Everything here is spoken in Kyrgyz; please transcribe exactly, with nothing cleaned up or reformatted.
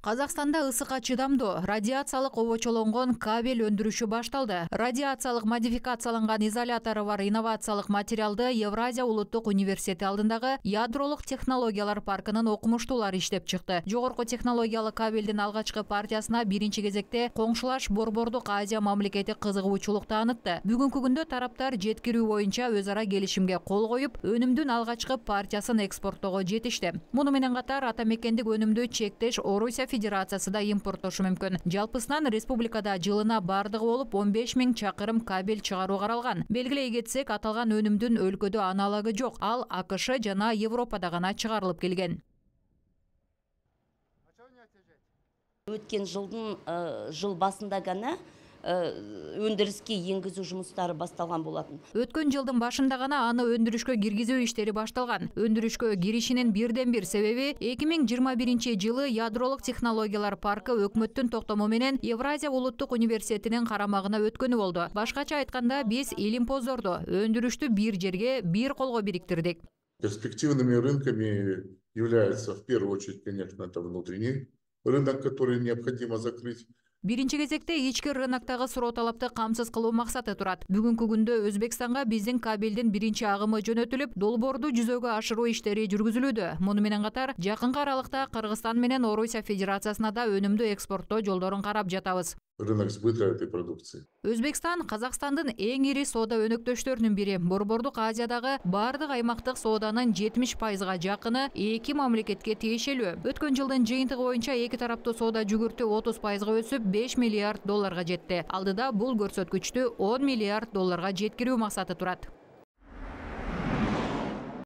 Казакстанда ысыкка чыдамдуу радиациялык обочолонгон кабель өндүрүшү башталды. Радиациялык модификацияланган изолятору бар инновациялык материалды Евразия улуттук университети алдындагы ядролук технологиялар паркынын окумуштуулары иштеп чыкты. Жогорку технологиялык кабелдин алгачкы партиясына биринчи кезекте коңшулаш Борбордук Азия мамлекети кызыгуучулук таанытты. Бүгүнкү күндө тараптар жеткирүү боюнча өз ара келишимге кол коюп, өнүмдүн алгачкы партиясын экспорттоого жетишти. Муну менен катар атамекендик өнүмдү чектеш Орусия Федерациясы да импорттошу мүмкүн. Жалпысынан республикада жылына бардыгы болуп он беш миң чакырым кабель чыгаруу каралган. Белгилей кетсек, аталган өнүмдүн өлкөдө аналогу жок. Ал АКШ жана Европада гана чыгарылып келген. Өткен жылдын жыл басында гана өндүрүскө энгизүү жумуштары башталган болатын. Өткөн жылдын башында гана аны өндүрүшкө киргизүү иштери башталган. Өндүрүшкө киришинин бирден бир себеби эки миң жыйырма биринчи жылы ядролук технологиялар паркы өкмөттүн токтому менен Евразия улуттук университетинин карамагына өткөнү болду. Башкача айтканда, биз илим-поздорду, өндүрүштү бир жерге, бир колго бириктирдик. Перспективными рынками является в первую очередь, конечно, это внутренний рынок, который необходимо закрыть. Биринчи кезекте ички рыноктогу суроо талапты камсыз кылуу максаты турат. Бүгүнкү күндө Өзбекстанга биздин кабелдин биринчи агымы жөнөтүлүп, долбоорду жүзөгө ашыруу иштери жүргүзүлүүдө. Муну менен катар жакынкы аралыкта Кыргызстан менен Орусия Федерациясына да өнүмдү экспорттоо жолдорун карап жатабыз. Рынок сбыта этой продукции. Өзбекстан Казакстандын эң ири соода өнөктөштөрүнүн бири. Борбордук Азиядагы бардык аймактык сооданын жетимиш пайызга жакыны эки мамлекетке тиешелүү. Өткөн жылдын жыйынтыгы боюнча эки тараптуу соода жүгүртү отуз пайызга өсүп, беш миллиард долларга жетти. Алдыда бул көрсөткүчтү он миллиард долларга жеткирүү максаты турат.